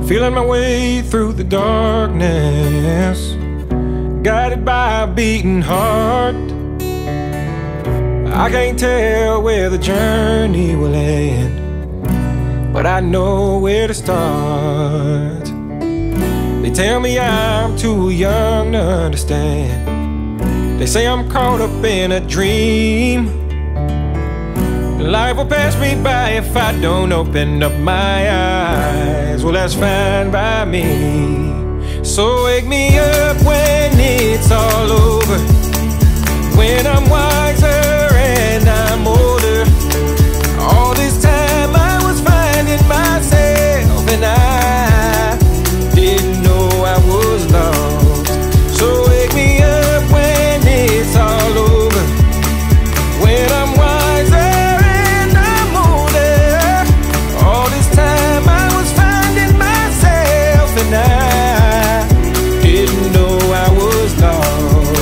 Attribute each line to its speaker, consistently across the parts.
Speaker 1: Feeling my way through the darkness, guided by a beating heart. I can't tell where the journey will end, but I know where to start. They tell me I'm too young to understand. They say I'm caught up in a dream. Life will pass me by if I don't open up my eyes. Well, that's fine by me. So wake me up when it's all over, when I'm wiser and I'm older. All this time I was finding myself, and I didn't know I was lost. So wake me up when it's all over, when I'm wiser and I'm older. All this time I was finding myself, and I didn't know I was lost.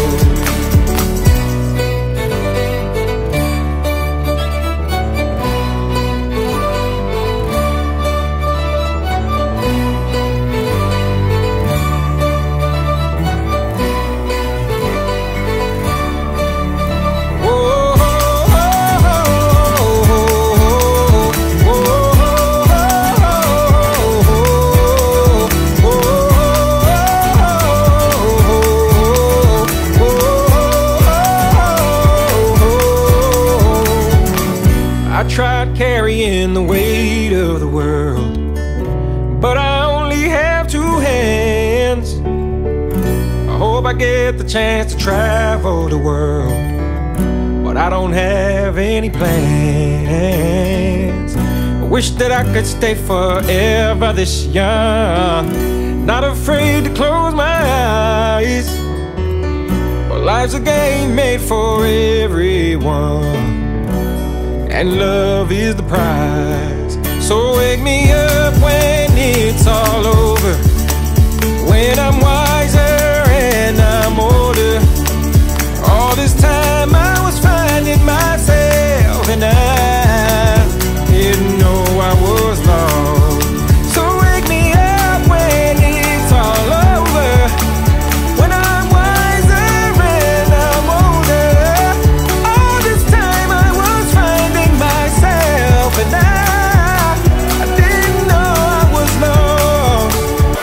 Speaker 1: I tried carrying the weight of the world, but I only have two hands. I hope I get the chance to travel the world, but I don't have any plans. I wish that I could stay forever this young, not afraid to close my eyes. Well, life's a game made for everyone, and love is the prize. So wake me up when it's all over, when I'm wiser and I'm older. All this time I was finding myself, and I didn't know I was lost. So wake me up when it's all over, when I'm wiser and I'm older. All this time I was finding myself, and I didn't know I was lost.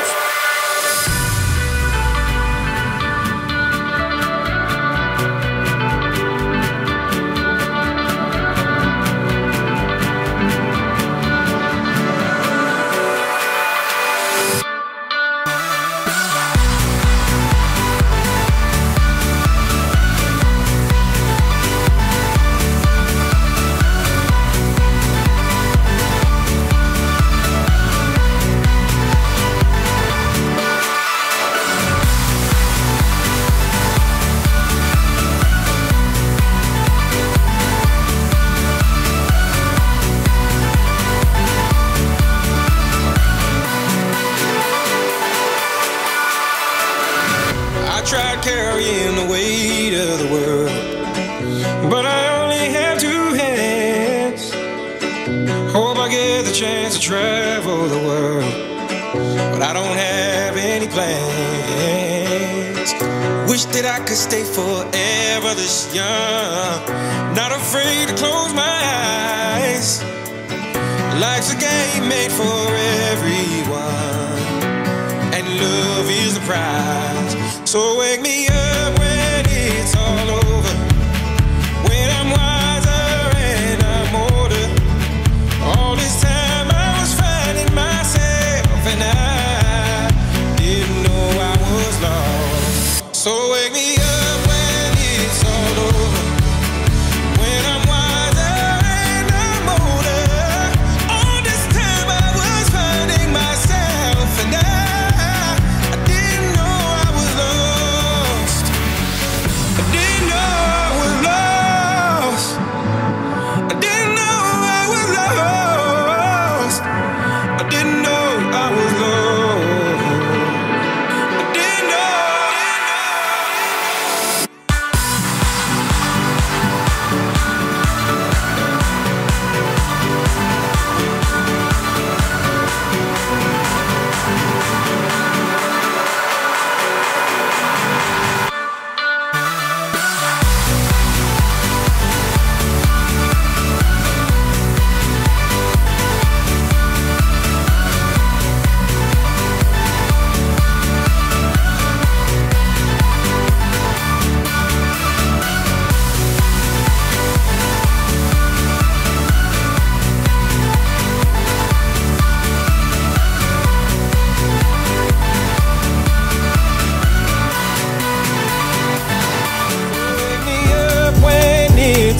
Speaker 1: I tried carrying the weight of the world, but I only have two hands. Hope I get the chance to travel the world, but I don't have any plans. Wish that I could stay forever this young, not afraid to close my eyes. Life's a game made for everyone, and love is the prize. So wake me up when it's all over, when I'm wiser and I'm older. All this time I was finding myself, and I didn't know I was lost. So wake me up when it's all over, when I'm wiser and I'm older. All this time I was finding myself, and I didn't know I was lost.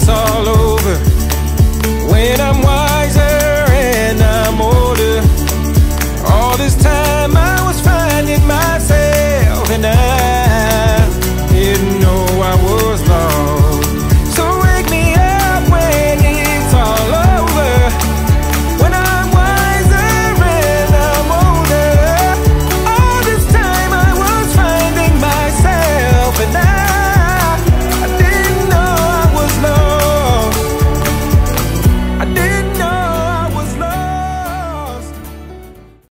Speaker 1: all over.